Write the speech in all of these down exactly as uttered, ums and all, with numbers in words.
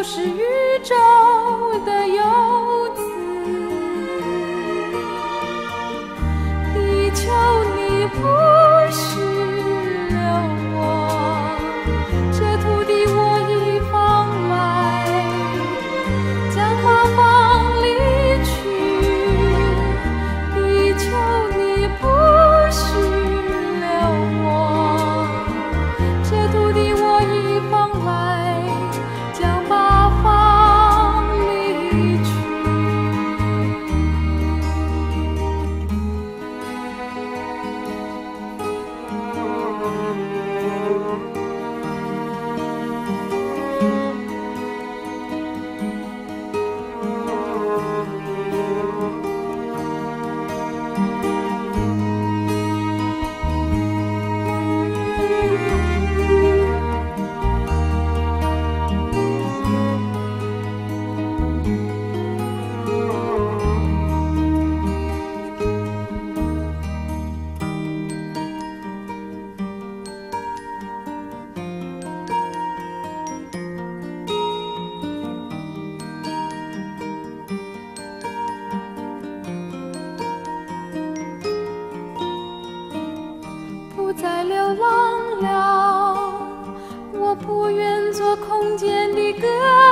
是宇宙的游子。地球你不许留我，这土地我已放来，将它放离去。地球你不许留我，这土地我已放来，将它放离去。不再流浪了，我不愿做空间的歌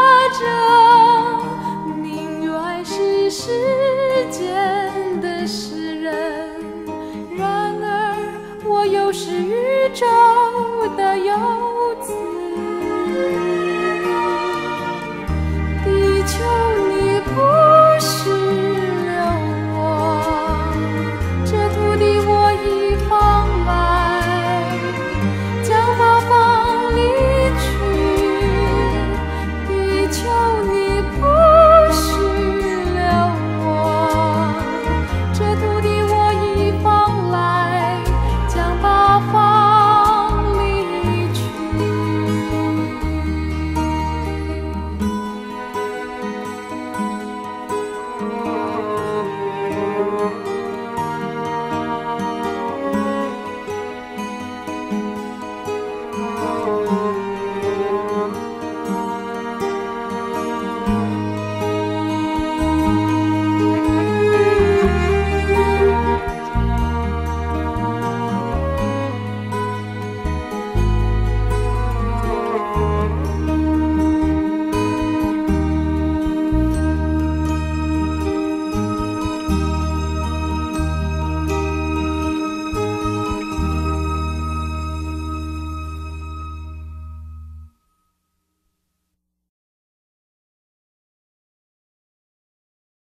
者，宁愿是世间的诗人。然而我又是宇宙的游